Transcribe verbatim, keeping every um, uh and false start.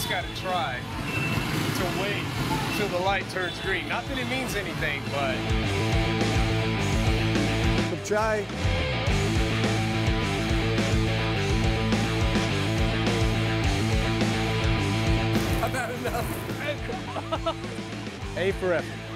just got to try to wait till the light turns green. Not that it means anything, but... Good try. About enough. A for effort.